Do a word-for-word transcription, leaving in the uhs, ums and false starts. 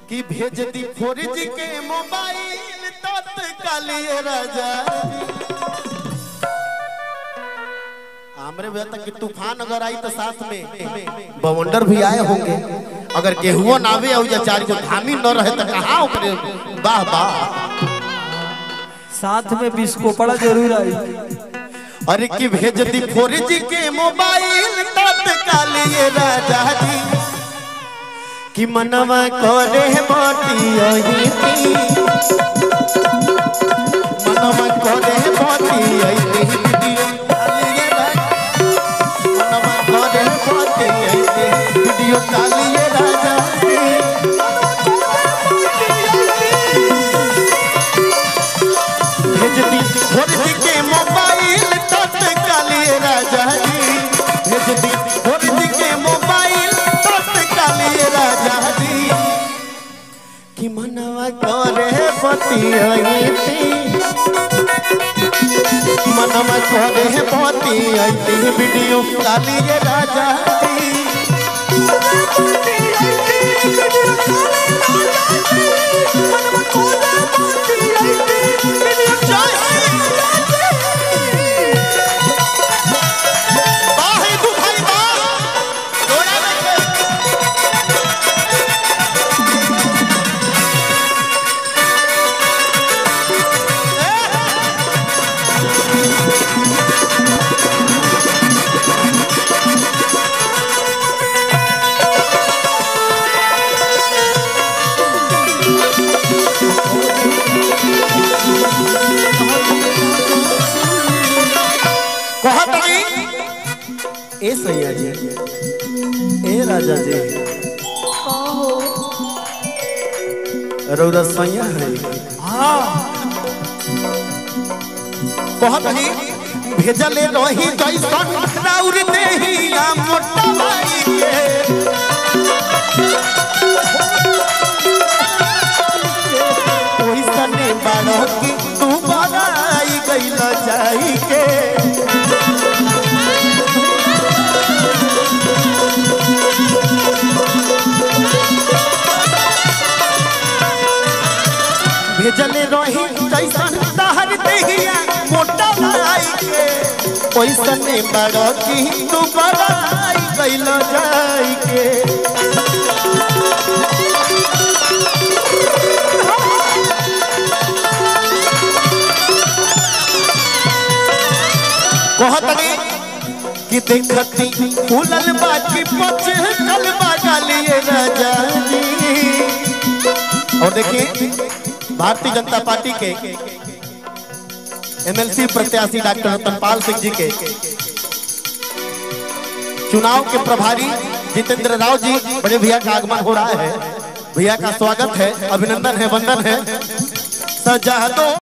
कि भेज दी four G के मोबाइल तत्काल राजा हमरे बेटा कि तूफान अगर आई तो साथ में बवंडर भी आए होंगे। अगर केहुओ नावे और या चार को धामी न रहे तो कहाँ ओकरे वाह वाह साथ में बिस्कोपड़ा जरूर आई। अरे कि भेज दी फोर जी के मोबाइल तत्काल ये राजा जी कि मनवा करे मोती आई थी मनवा करे मोती आई थी मनवा करे मोती आई थी वीडियो कॉल ये राजा भेज दी फोर जी के मोबाइल तत्काल ये राजा जी भेज दी फोर जी के मोबाइल तत्काल ये राजा जी कि मनवा करे पति आई थी मनवा करे पति आई थी वीडियो कॉल ये राजा जी ए सैया जी ए राजा जी रौदा सैया है हाँ कहत ही भेजले रही जैसन राउर देहिया मोटा भाई के ओइसने बाड़ो की तू बड़ाई गइल जाई के भेजले रही जैसन तहर देहिया मोटा भाई के ओइसने बड़ो की तू बड़ाई गइल जाई के कहतनी कि देखती फूलल बाकी पच कल बागलिए राजा जी। और देखिए भारतीय जनता पार्टी के एमएलसी प्रत्याशी डॉक्टर रतनपाल सिंह जी के चुनाव के प्रभारी जितेंद्र राव जी बड़े भैया का आगमन हो रहा है। भैया का स्वागत है, अभिनंदन है, वंदन है। सजा दो